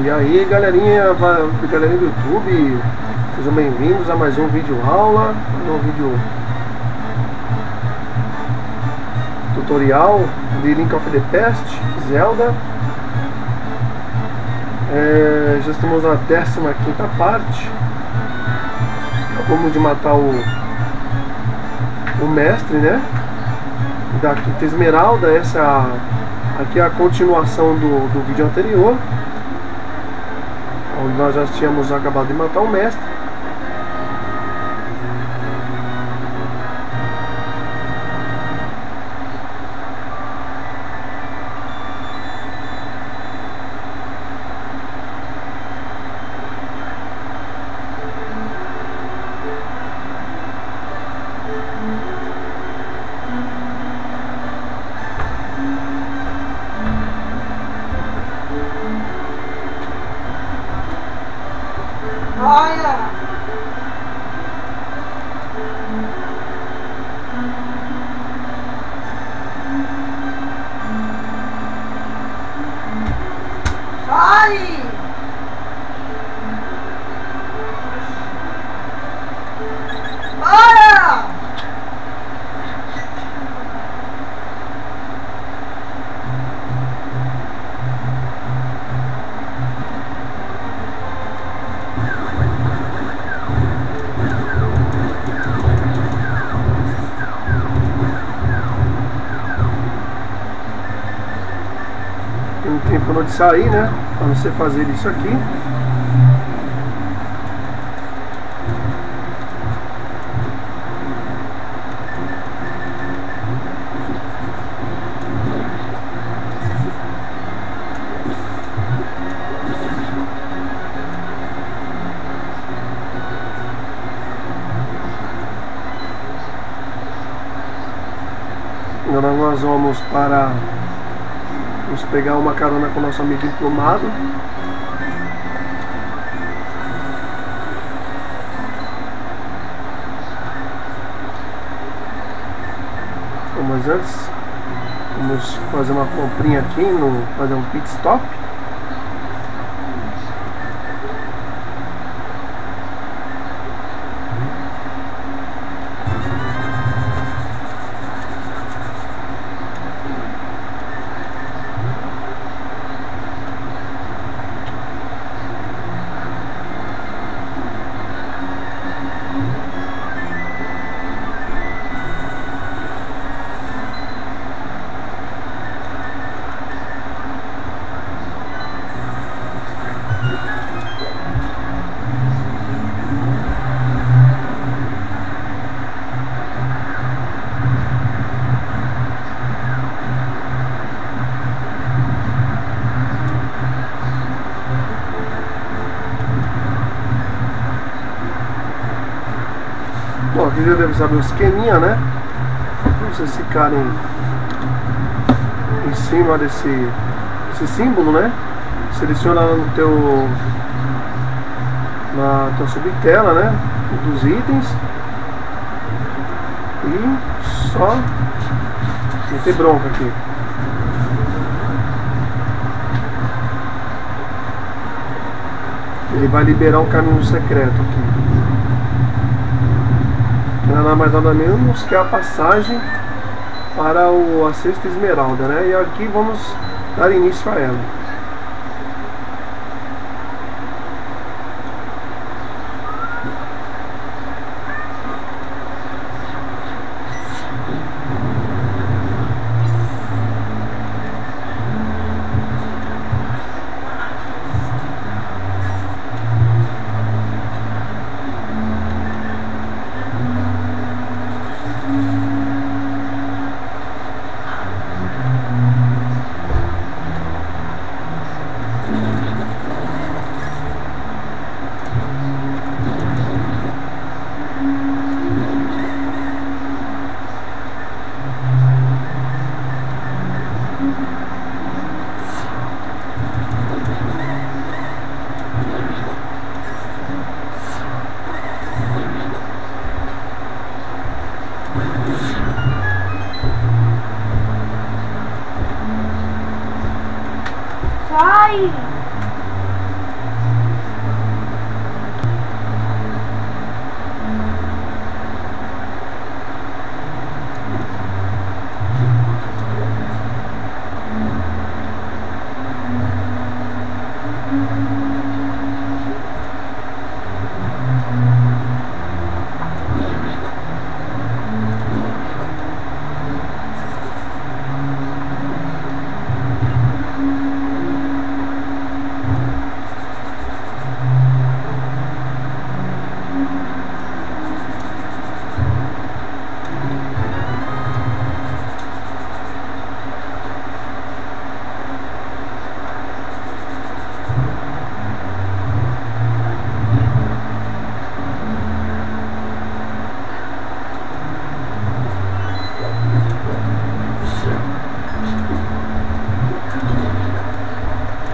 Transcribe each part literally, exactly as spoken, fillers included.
E aí, galerinha, galerinha do YouTube, sejam bem-vindos a mais um vídeo aula, um vídeo tutorial de Link of the Past, Zelda. É, já estamos na décima quinta parte. Acabamos de matar o, o mestre, né? Da Quinta Esmeralda. Essa é a, aqui é a continuação do, do vídeo anterior, onde nós já tínhamos acabado de matar o mestre. Olha! Sai! Olha! Tem um tempo de sair, né? Para você fazer isso aqui. Agora nós vamos para vamos pegar uma carona com o nosso amigo emplumado. Mas antes vamos fazer uma comprinha aqui, no, fazer um pit stop. Bom, aqui já deve saber o esqueminha, né? Vocês ficarem em cima desse, desse símbolo, né? Seleciona no teu na tua subtela, né? Dos itens e só meter bronca aqui. Ele vai liberar um caminho secreto aqui. Nada mais nada menos que a passagem para o, a Sexta Esmeralda, né? E aqui vamos dar início a ela. Sai!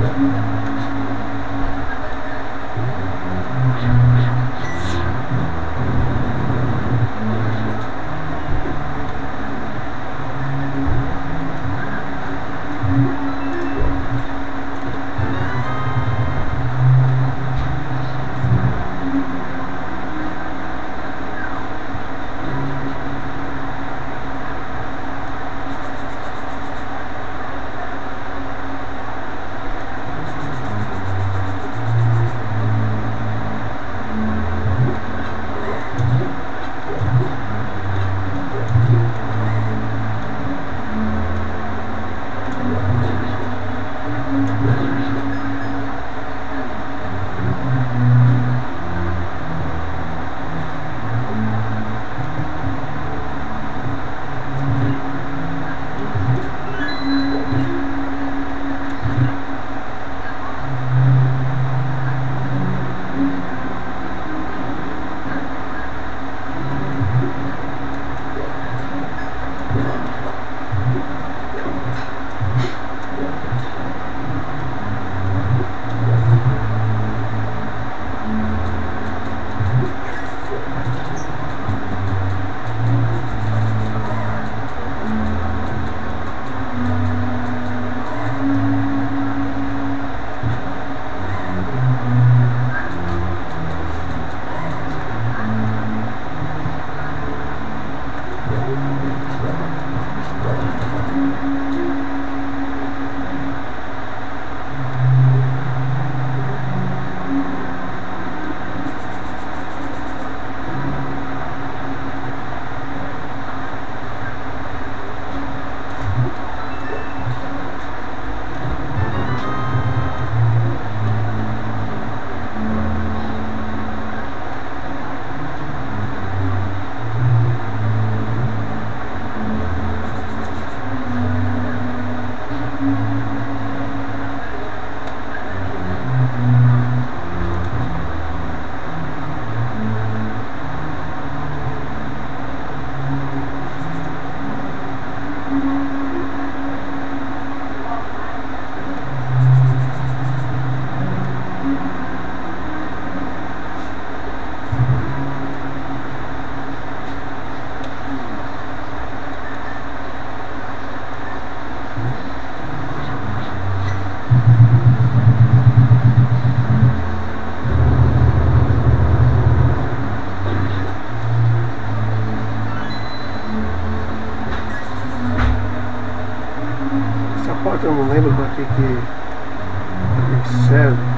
Eu não lembro para que, que, pra que serve.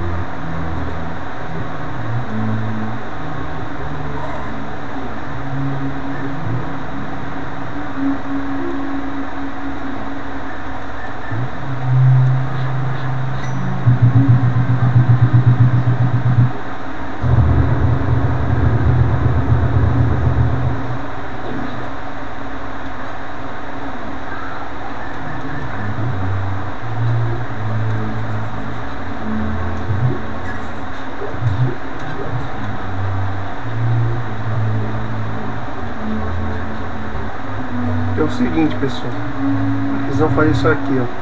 É o seguinte, pessoal, eles vão fazer isso aqui, ó.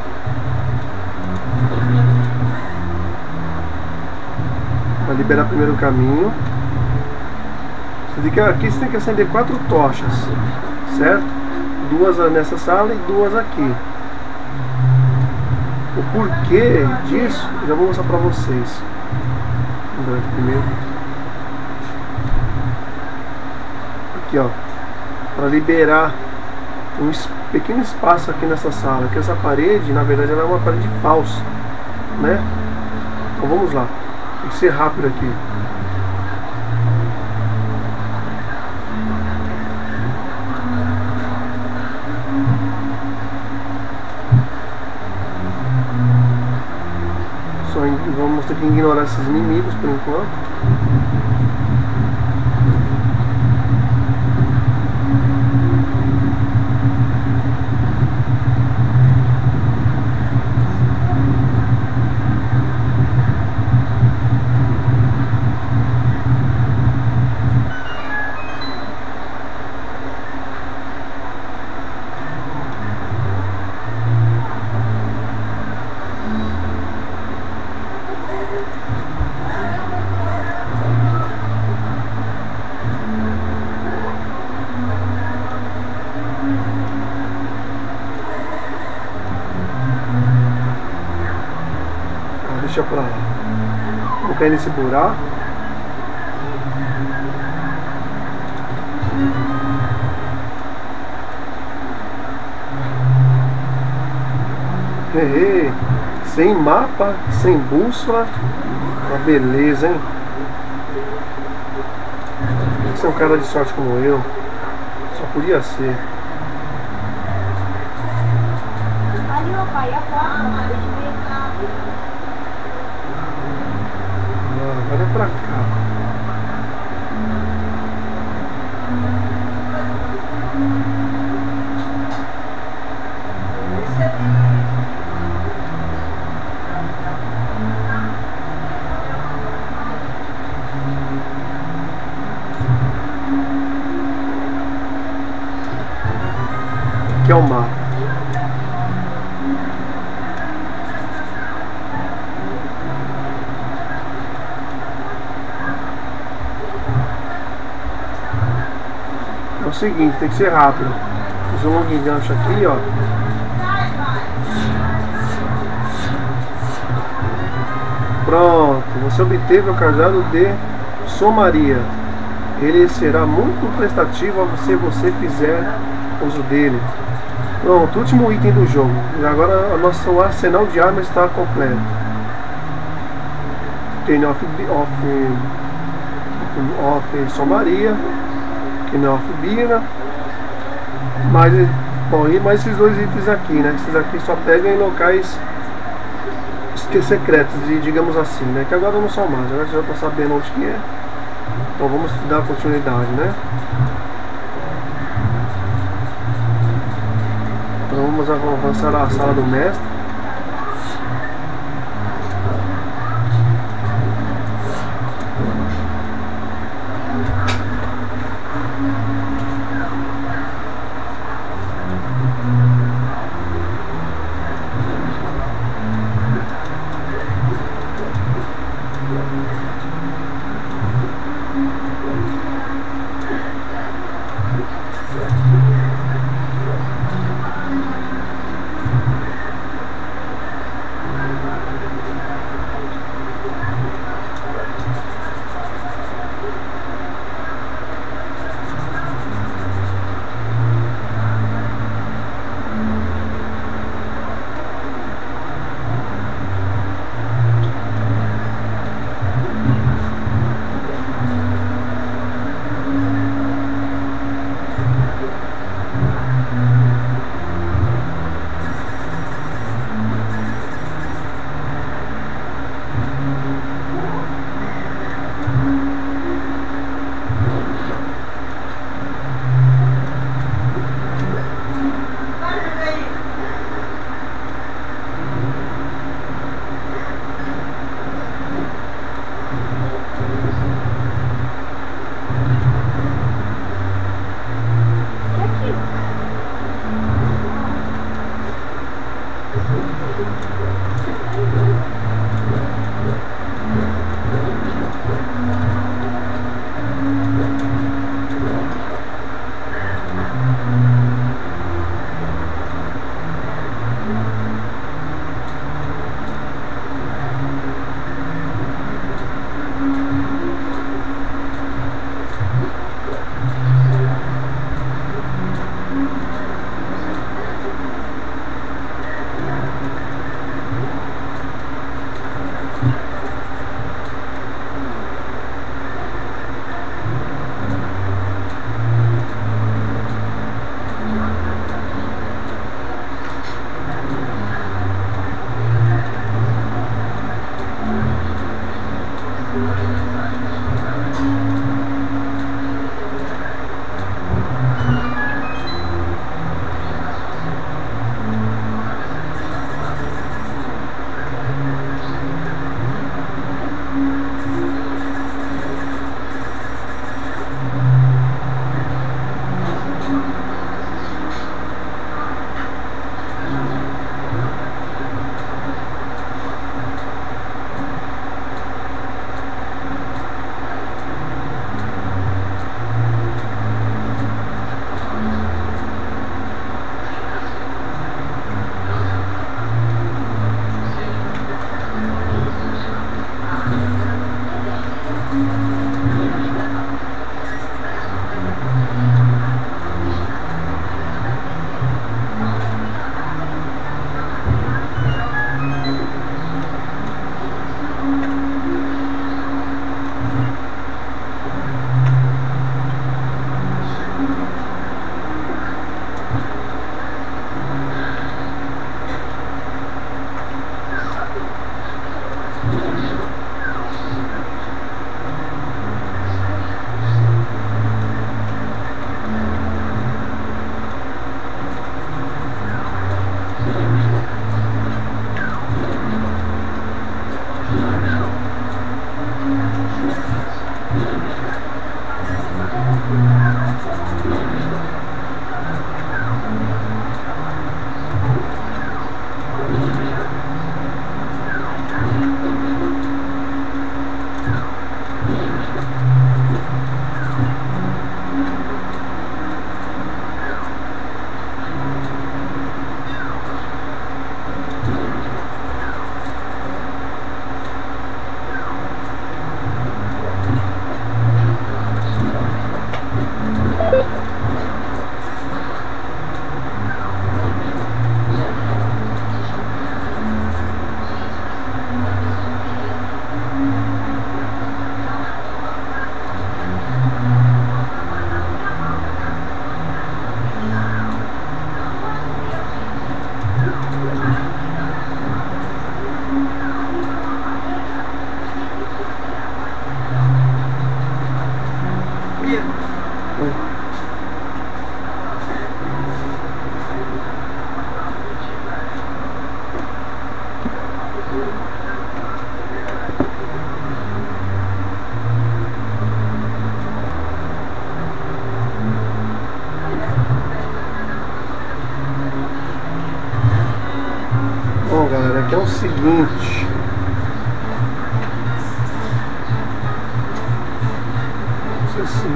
Vai liberar primeiro o caminho. Você tem que, aqui você tem que acender quatro tochas, certo? Duas nessa sala e duas aqui. O porquê disso eu já vou mostrar pra vocês. Vamos ver primeiro. Aqui, ó, para liberar um pequeno espaço aqui nessa sala, que essa parede, na verdade, ela é uma parede falsa, né? Então vamos lá, tem que ser rápido aqui. Só vamos ter que ignorar esses inimigos por enquanto. Deixa pra lá. Vou cair nesse buraco. Hehe. Sem mapa, sem bússola. Uma beleza, hein? Você é um cara de sorte como eu. Só podia ser. Ali, meu pai, é a porta, deixa eu ver. Ah, agora é pra cá. Aqui é o mapa. É o seguinte, tem que ser rápido. Fiz um longo gancho aqui, ó. Pronto, você obteve o cajado de Somaria. Ele será muito prestativo se você fizer uso dele. Pronto, último item do jogo. E agora o nosso arsenal de armas está completo. Tem off, off, off Somaria, que off Bina. Mas, bom, e mais esses dois itens aqui, né? Esses aqui só pegam em locais secretos, e digamos assim, né? Que agora não são mais, agora você já está sabendo onde que é. Então vamos dar continuidade, né? Então vamos avançar à sala do mestre. Bom, galera, aqui é o seguinte. Não sei se...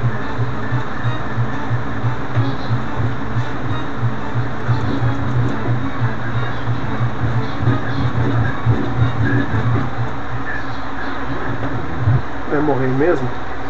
vai morrer mesmo?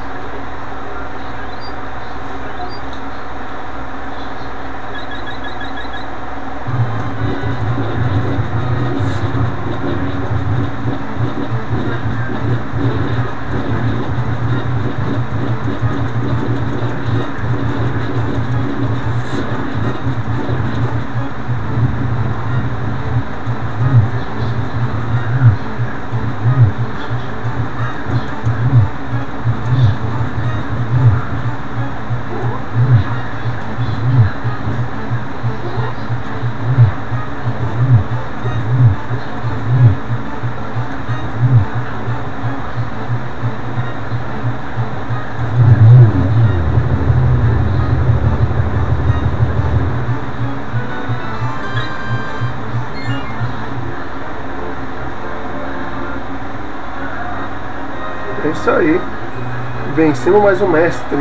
É isso aí. Vencemos mais um mestre.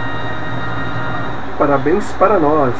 Parabéns para nós.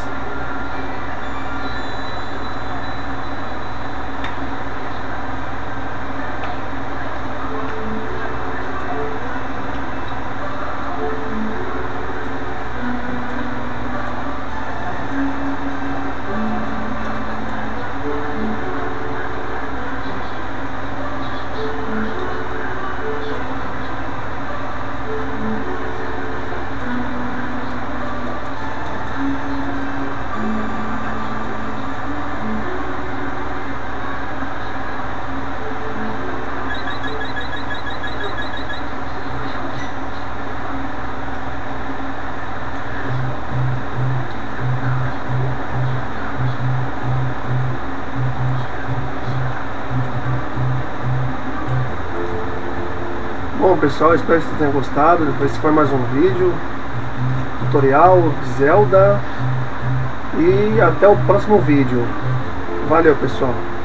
Bom, pessoal, espero que vocês tenham gostado. Esse foi mais um vídeo tutorial de Zelda e até o próximo vídeo. Valeu, pessoal.